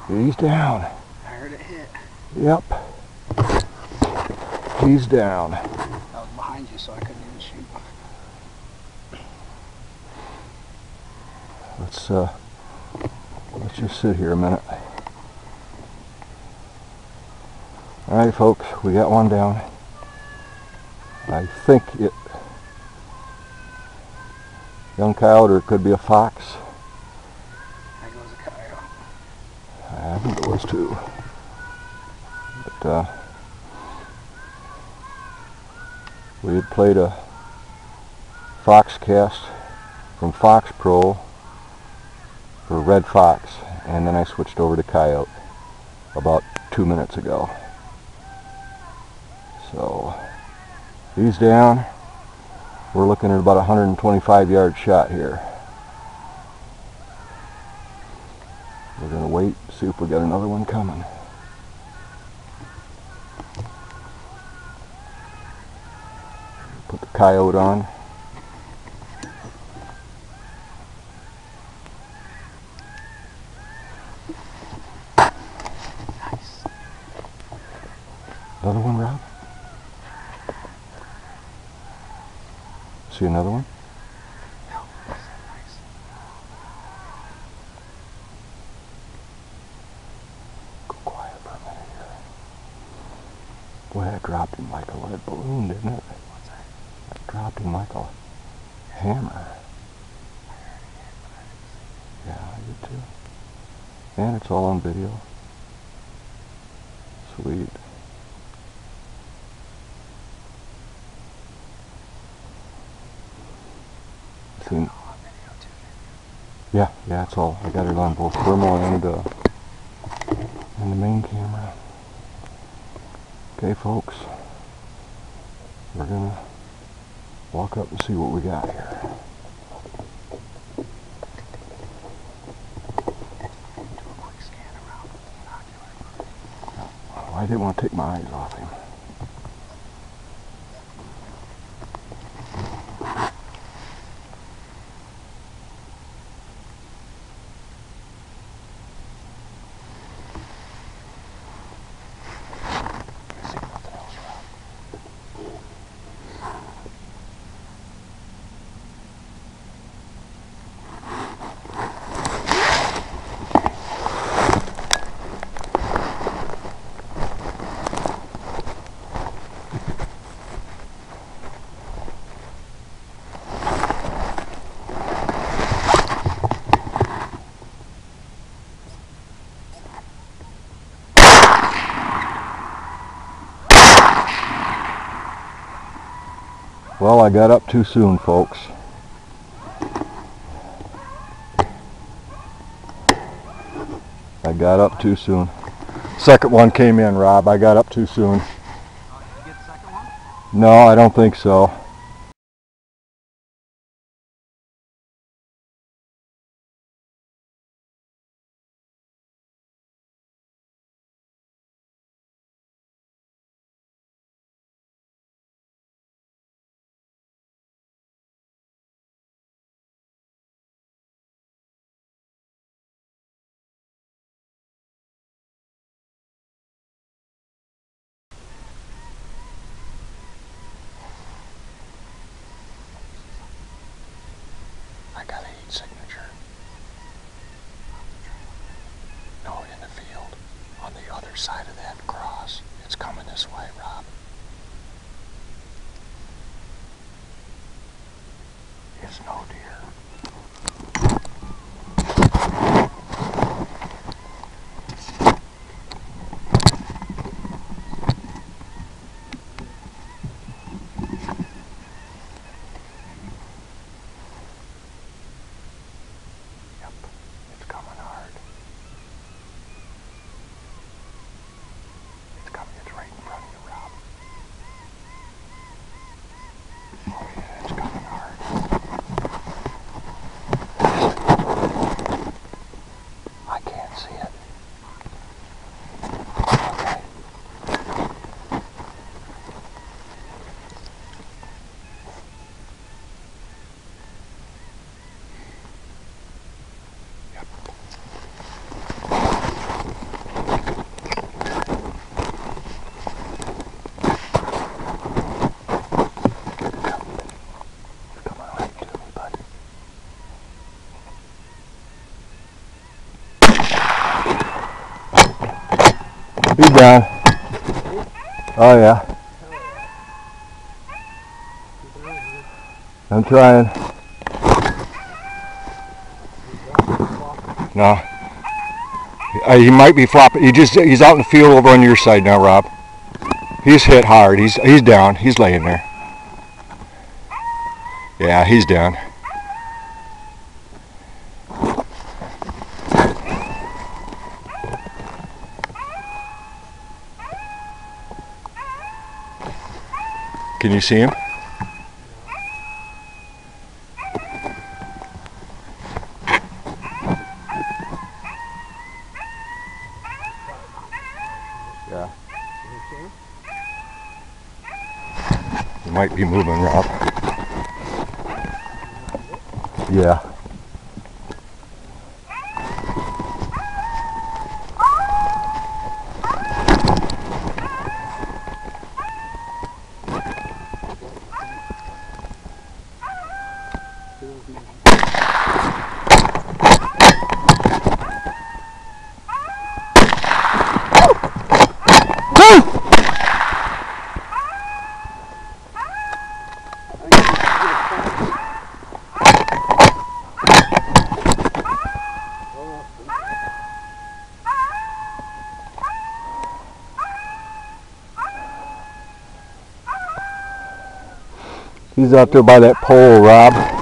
He's down. I heard it hit. Yep. He's down. I was behind you, so I couldn't even shoot. Let's just sit here a minute. Alright folks, we got one down. I think it young coyote, or it could be a fox. There goes a coyote. I think it was too. But we had played a fox cast from Fox Pro for red fox, and then I switched over to coyote about 2 minutes ago. So he's down. We're looking at about a 125-yard shot here. We're going to wait, see if we got another one coming. Put the coyote on. Nice. Another one, Rob? See another one? No, that's nice. Go quiet for a minute here. Boy, that dropped him like a lead balloon, didn't it? What's that? That dropped him like a hammer. I heard it hit, but I didn't see it. Yeah, I did too. And it's all on video. Sweet. Seen. Yeah, it's all. I got it on both thermal and the main camera. Okay, folks, we're gonna walk up and see what we got here. Do a quick scan around with the monocular. Oh, I didn't want to take my eyes off him. Well, I got up too soon, folks. I got up too soon. Second one came in, Rob. I got up too soon. Did you get the second one? No, I don't think so. He's down. Oh yeah. I'm trying. No. He might be flopping. He's out in the field over on your side now, Rob. He's hit hard. He's down. He's laying there. Yeah, he's down. Can you see him? Yeah. He might be moving, Rob. Yeah. He's out there by that pole, Rob.